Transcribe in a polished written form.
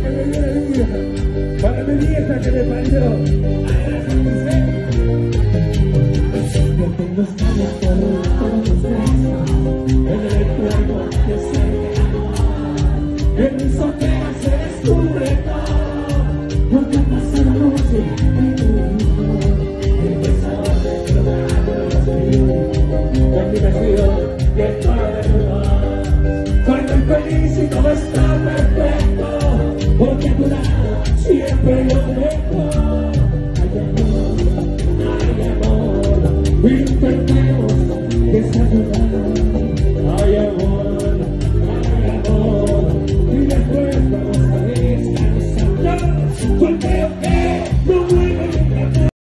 que me dio la vida, para mi vieja que me parió. Yo tengo escalas por todos los besos, en el cuerpo que se me en mis ojeras se descubre todo, lo que pasa la noche en tu hijo, el besador de la invitación de toda la verdad. Soy muy feliz y todo está perfecto, porque a tu lado siempre lo dejo. Hay amor, intentemos desayunar. Hay amor, y después vamos a descansar.